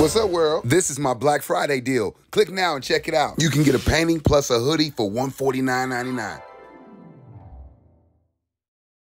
What's up, world? This is my Black Friday deal. Click now and check it out. You can get a painting plus a hoodie for $149.99.